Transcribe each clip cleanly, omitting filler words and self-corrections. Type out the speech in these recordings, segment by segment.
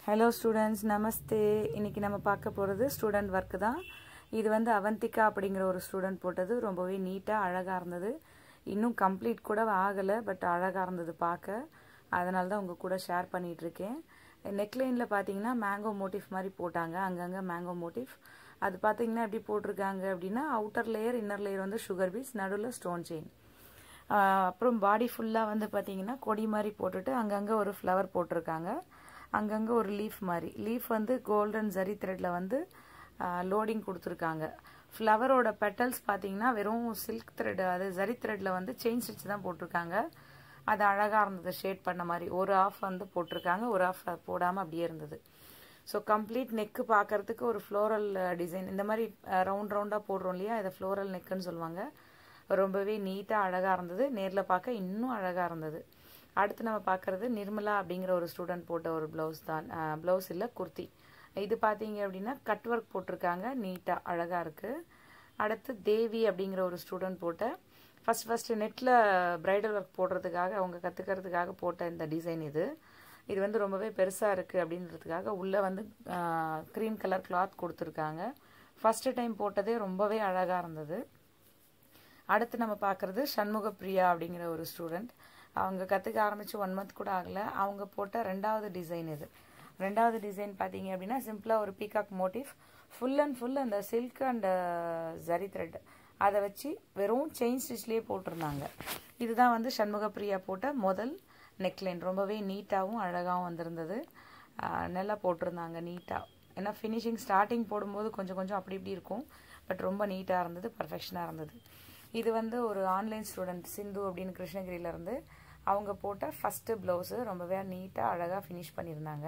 Hello students, Namaste. இன்னைக்கு நம்ம பார்க்க போறது ஸ்டூடண்ட் வர்க் தான். இது வந்து அவந்திகா அப்படிங்கற ஒரு ஸ்டூடண்ட் போட்டது. ரொம்பவே நீட்டா அழகா இருந்தது. இன்னும் கம்ப்ளீட் கூட ஆகல, பட் அழகா இருந்தது பார்க்க. அதனால தான் உங்க கூட ஷேர் பண்ணிட்டு இருக்கேன். நெக் லைன்ல பாத்தீங்கன்னா மேங்கோ மோட்டிவ் மாதிரி போட்டாங்க. அங்கங்க மேங்கோ மோட்டிவ். அது பாத்தீங்கன்னா எப்படி போட்டுருக்காங்க அப்படினா அவுட்டர் லேயர், இன்னர் லேயர் வந்து சுகர் பீட்ஸ், நடுவுல ஸ்டோன் செயின். அப்புறம் பாடி ஃபுல்லா வந்து பாத்தீங்கன்னா கொடி மாதிரி போட்டுட்டு அங்கங்க ஒரு ஃப்ளவர் போட்டுருக்காங்க. அங்கங்க ஒரு லீஃப் வந்து கோல்டன் ஜரி த்ரெட்ல வந்து லோடிங் கொடுத்துருக்காங்க. ஃப்ளவரோட பெட்டல்ஸ் பாத்தீங்கன்னா வெறும் சில்க் த்ரெட், அது ஜரி த்ரெட்ல வந்து செயின் ஸ்டிச் தான் போட்டிருக்காங்க. அது அழகா இருந்தது, ஷேட் பண்ண மாதிரி. ஒரு ஆஃப் வந்து போட்டிருக்காங்க, ஒரு ஆஃப் போடாம அப்படியே இருந்தது. ஸோ கம்ப்ளீட் நெக்கு பார்க்கறதுக்கு ஒரு ஃப்ளோரல் டிசைன், இந்த மாதிரி ரவுண்ட் ரவுண்டா போடுறோம் இல்லையா, இதை ஃப்ளோரல் நெக்குன்னு சொல்லுவாங்க. ரொம்பவே நீட்டா அழகா இருந்தது. நேர்ல பார்க்க இன்னும் அழகா இருந்தது. அடுத்து நம்ம பார்க்கறது நிர்மலா அப்படிங்கிற ஒரு ஸ்டூடெண்ட் போட்ட ஒரு பிளவுஸ் தான். பிளவுஸ் இல்லை, குர்த்தி. இது பார்த்தீங்க அப்படின்னா கட் ஒர்க் போட்டிருக்காங்க, நீட்டா அழகா இருக்கு. அடுத்து தேவி அப்படிங்கிற ஒரு ஸ்டூடெண்ட் போட்ட ஃபர்ஸ்ட் நெட்டில் பிரைடல் ஒர்க் போடுறதுக்காக, அவங்க கற்றுக்கிறதுக்காக போட்ட இந்த டிசைன் இது. இது வந்து ரொம்பவே பெருசாக இருக்குது அப்படின்றதுக்காக உள்ளே வந்து க்ரீம் கலர் கிளாத் கொடுத்துருக்காங்க. ஃபர்ஸ்ட் டைம் போட்டதே ரொம்பவே அழகாக இருந்தது. அடுத்து நம்ம பார்க்குறது சண்முக பிரியா அப்படிங்கிற ஒரு ஸ்டூடெண்ட். அவங்க கற்றுக்க ஆரம்பித்து 1 month கூட ஆகலை. அவங்க போட்ட ரெண்டாவது டிசைன் இது. ரெண்டாவது டிசைன் பார்த்தீங்க அப்படின்னா சிம்பிளாக ஒரு peacock motif, full and full அந்த சில்க் அண்ட் ஜரி த்ரெட் அதை வச்சு வெறும் செயின் ஸ்டிச்லேயே போட்டிருந்தாங்க. இதுதான் வந்து சண்முக பிரியா போட்ட முதல் நெக்லைன். ரொம்பவே நீட்டாகவும் அழகாகவும் வந்திருந்தது. நல்லா போட்டிருந்தாங்க நீட்டாக. ஏன்னா ஃபினிஷிங் ஸ்டார்டிங் போடும்போது கொஞ்சம் கொஞ்சம் அப்படி இப்படி இருக்கும், பட் ரொம்ப நீட்டாக இருந்தது, பர்ஃபெக்ஷனாக இருந்தது. இது வந்து ஒரு ஆன்லைன் ஸ்டூடெண்ட் சிந்து அப்படின்னு கிருஷ்ணகிரியிலேருந்து அவங்க போட்ட ஃபஸ்ட்டு ப்ளவுஸு. ரொம்பவே நீட்டாக அழகாக ஃபினிஷ் பண்ணியிருந்தாங்க.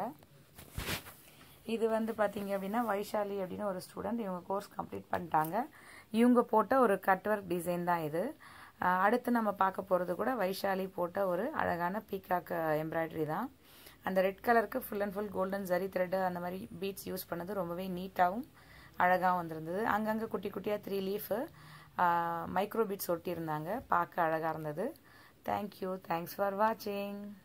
இது வந்து பார்த்தீங்க அப்படின்னா வைஷாலி அப்படின்னு ஒரு ஸ்டூடெண்ட், இவங்க கோர்ஸ் கம்ப்ளீட் பண்ணிட்டாங்க. இவங்க போட்ட ஒரு கட் ஒர்க் டிசைன் தான் இது. அடுத்து நம்ம பார்க்க போகிறது கூட வைஷாலி போட்ட ஒரு அழகான பீகாக் எம்ப்ராய்டரி தான். அந்த ரெட் கலருக்கு full and full golden zari thread அந்த மாதிரி பீட்ஸ் யூஸ் பண்ணது ரொம்பவே நீட்டாகவும் அழகாகவும் வந்திருந்தது. அங்கங்கே குட்டி குட்டியாக 3 லீஃபு மைக்ரோ பீட்ஸ் ஒட்டியிருந்தாங்க, பார்க்க அழகாக இருந்தது. தேங்க்யூ, தேங்க்ஸ் ஃபார் வாட்சிங்.